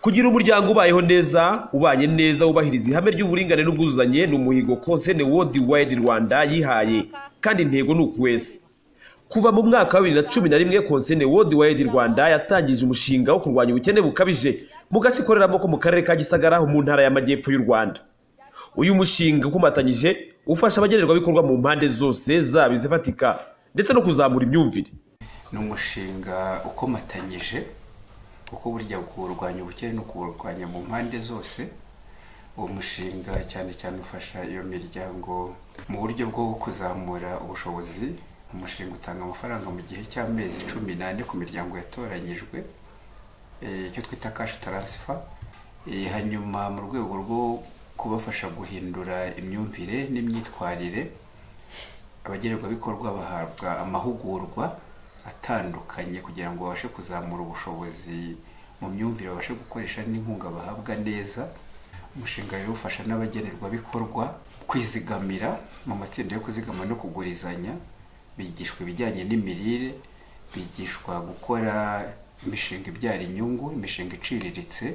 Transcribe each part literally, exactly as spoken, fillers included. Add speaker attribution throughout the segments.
Speaker 1: Kugira umuryango ubayeho neza, ubanye neza, ubahiriza ihame ry'uburingane n'ubwuzuzanye ni umuhigo Concern Worldwide Rwanda yihaye, kandi intego ni ukwese. Kuva mu mwaka wa bibiri na cumi na rimwe Concern Worldwide Rwanda yatangije umushinga wo kurwanya ubukene bukabije mu gace ikoreramo ko mu karere ka Gisagara mu ntara y'Amajyepfo y'u Rwanda. Uyu mushinga ukomatanyije ufasha abagenerwabikorwa mu mpande zose zaba izifatika ndetse no kuzamura imyumvire.
Speaker 2: Ni umushinga ukomatanyije kuko burya kurwanya ubukene no kurwanya mu mpande zose. Uwo mushinga cyane cyane ufasha iyo miryango mu buryo bwo kuzamura ubushobozi. Umushinga utanga amafaranga mu gihe cy'amezi cumi n'ane ku miryango yatoranyijwe, icyo twita cash transfer. Hanyuma mu rwego rwo kubafasha guhindura imyumvire n'imyitwarire, abagenerwabikorwa bahabwa amahugurwa atandukanye kugira ngo babashe kuzamura ubushobozi mu myumvire, babashe gukoresha n'inkunga bahabwa neza. Umushinga rero ufasha n'abagenerwabikorwa kwizigamira mu matsinda yo kuzigama no kugurizanya, bigishwa ibijyanye n'imirire, bigishwa gukora imishinga ibyara inyungu, imishinga iciriritse,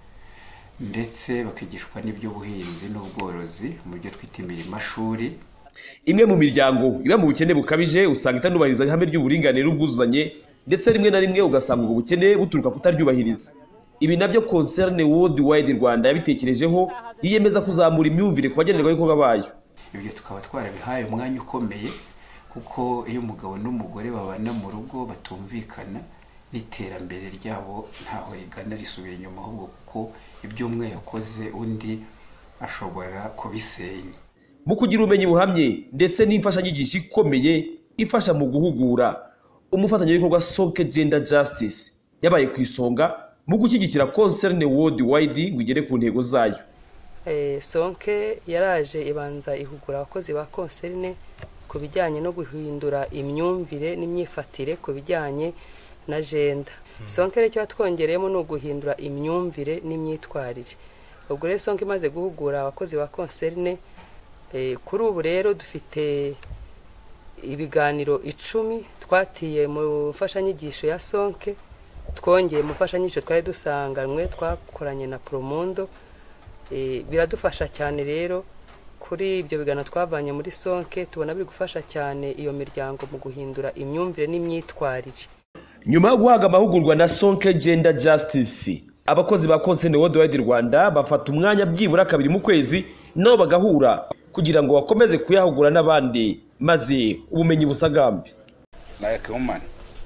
Speaker 2: ndetse bakigishwa n'iby'ubuhinzi n'ubworozi mu byo twita imirimo-shuri.
Speaker 1: Imwe mu miryango iba mu bukene bukabije usanga itanubahiriza ihame ry'uburinganire n'ubwuzuzanye, ndetse rimwe na rimwe ugasanga ubwo bukene buturuka kutaryubahiriza. Ibi nabyo Concern Worldwide Rwanda yabitekerejeho, yiyemeza kuzamura imyumvire ku bagenerwabikorwa bayo.
Speaker 2: Ibyo tukaba twarabihaye umwanya ukomeye, kuko iyo umugabo n'umugore babana mu rugo batumvikana, n'iterambere ryabo ntaho rigana, risubira inyuma, ahubwo kuko ibyo umwe yakoze undi ashobora kubisenya.
Speaker 1: Mu kugira ubumenyi buhamye ndetse n'imfashanyigisho ikomeye ifasha mu guhugura, umufatanyabikorwa Sonke Gender Justice yabaye ku isonga mu gushyigikira Concern Worldwide ngo igere ku ntego zayo.
Speaker 3: Eh, Sonke yaraje ibanza ihugura abakozi ba Concern ku bijyanye no guhindura imyumvire n'imyifatire ku bijyanye na gender. Hmm. Sonke rero cyatwongereyemo no guhindura imyumvire n'imyitwarire. Ubwo rero Sonke imaze guhugura abakozi ba Concern, eh, kuri ubu rero dufite ibiganiro icumi twatiye mu mfashanyigisho ya Sonke, twongeye mu mfashanyigisho twari dusanganywe twakoranye na Promondo. Eh, biradufasha cyane rero kuri ibyo bigana twavanye muri Sonke, tubona biri gufasha cyane iyo miryango mu guhindura imyumvire n'imyitwarire.
Speaker 1: Nyuma yo guhaga amahugurwa na Sonke Gender Justice, abakozi ba Concern Worldwide Rwanda bafata umwanya byibura kabiri mu kwezi nabo bagahura kugira ngo bakomeze kuyahugura n'abandi, maze ubumenyi busagambe.
Speaker 2: Like woman.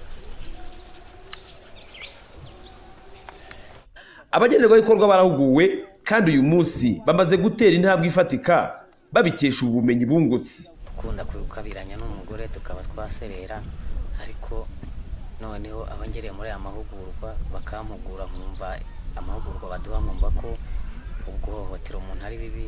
Speaker 1: Abagenerwabikorwa barahuguwe, kandi uyu munsi bamaze gutera intambwe ifatika babikesha ubumenyi bungutse.
Speaker 4: Kunda kwikabiranya n'umugore tukaba twaserera, ariko noneho abangereye muri aya mahugurwa bakampugura, nkumva amahugurwa baduha, nkumva ko ubwohotera umuntu ari bibi.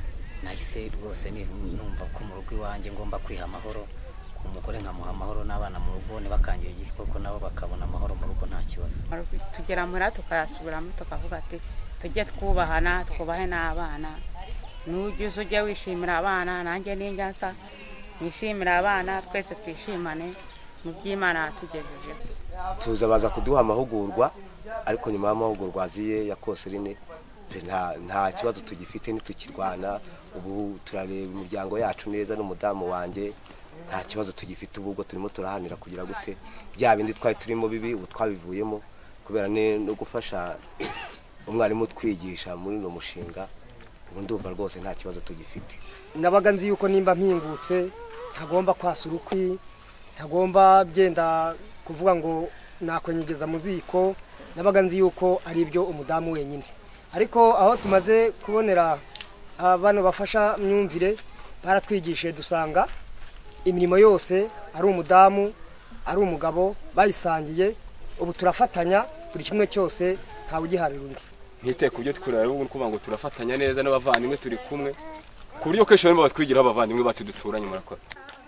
Speaker 4: Nahise rwose numva ko mu rugo iwanjye ngomba kwiha amahoro, umugore nkamuha amahoro, n'abana mu rugo ntibakangira igikoko nabo bakabona amahoro mu rugo nta kibazo.
Speaker 5: Tugera muri tukayasubiramo tukavuga ati tujye twubahana, twubahe n'abana. N'ugize ujye wishimira abana, nanjye n'injyaka nishimira abana, twese twishimane mu by'Imana yatugejeje.
Speaker 6: Tuza baza kuduha amahugurwa, ariko nyuma y'amahugurwa aziye ya Concern nta nta kibazo tugifite, nitukirwana. Ubu turareba umuryango yacu neza n'umudamu wanjye, nta kibazo tugifite. Ubwo turimo turahanira kugira gute bya bindi twari turimo bibi ubu twabivuyemo, kubera no gufasha umwarimu twigisha muri no mushinga. Ubu ndumva rwose nta kibazo tugifite.
Speaker 7: Nabaga nzi yuko nimba mpingutse ntagomba kwasura ukwi, ntagomba byenda kuvuga ngo nakwenyegeza mu ziko. Nabaga nzi yuko ari ibyo umudamu wenyine, ariko aho tumaze kubonera abantu bafasha myumvire, baratwigishije dusanga imirimo yose ari umudamu ari umugabo bayisangiye. Ubu turafatanya, buri kimwe cyose ntawe ugiharira undi.
Speaker 8: Ntite kubyo tukurara ubu kuvuga ngo turafatanya neza n'abavandimwe turi kumwe, ku buryo kesho barimo batwigira abavandimwe bacu duturanye. Murakora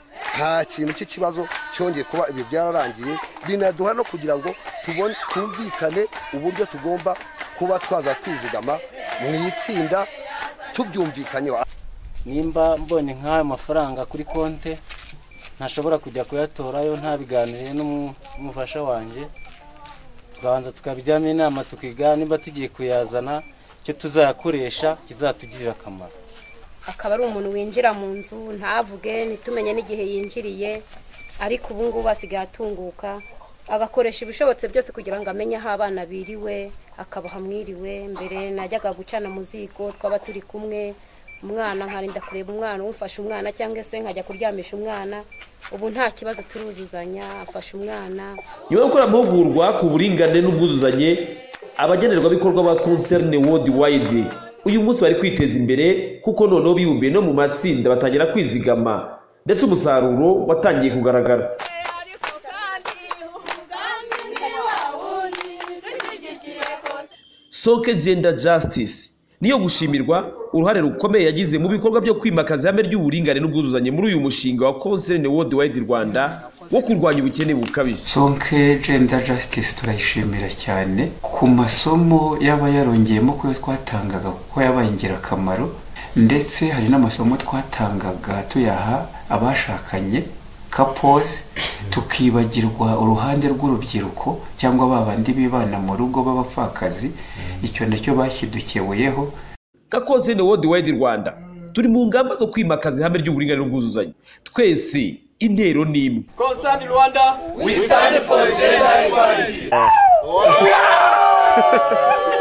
Speaker 9: nta kintu cy'ikibazo cyongeye kuba, ibi byararangiye. Binaduha no kugira ngo tubone twumvikane uburyo tugomba kuba twaza twizigama mu itsinda tubyumvikanyeho.
Speaker 10: Nimba mbonye nk'ayo mafaranga kuri konte ntashobora kujya kuyatorayo nta biganiriye n'umufasha wanjye, tukabanza tukabijyamo inama tukiga niba tugiye kuyazana icyo tuzayakoresha kizatugirira akamaro.
Speaker 11: Akaba ari umuntu winjira mu nzu ntavuge nitumenye n'igihe yinjiriye, ariko ubu ngubu asigaye atunguka agakoresha ibishobotse byose kugira ngo amenye aho abana biriwe, akabaha mwiriwe. Mbere najyaga gucana mu ziko twaba turi kumwe, umwana nkarinda kureba umwana, umfasha umwana cyangwa se nkajya kuryamisha umwana. Ubu nta kibazo turuzuzanya, afasha umwana.
Speaker 1: Nyuma yo gukora amahugurwa ku buringanire n'ubwuzuzanye, abagenerwabikorwa ba Concerne Worldwide uyu munsi bari kwiteza imbere kuko noneho bibumbiye no mu matsinda batangira kwizigama, ndetse umusaruro watangiye kugaragara. Sonke Gender Justice niyo gushimirwa uruhare rukomeye yagize mu bikorwa byo kwimakaza ihame ry'uburingane n'ubwuzuzanye muri uyu mushinga wa Concerne Worldwide Rwanda wo kurwanya ubukene bukabije.
Speaker 2: Sonke Gender Justice turayishimira cyane ku masomo yaba yarongeyemo ko twatangaga kuko yabaye ingirakamaro, ndetse hari n'amasomo twatangaga tuyaha abashakanye couples, tukibagirwa uruhande rw'urubyiruko cyangwa babandi bibana mu rugo b'abapfakazi. Icyo nacyo bashyidukeweyeho.
Speaker 1: Concerne Worldwide Rwanda turi mu ngamba zo kwimakaza ihame ry'uburingane n'ubwuzuzanye. Twese intero nimwe.
Speaker 8: Concerne Rwanda, we stand for gender equality.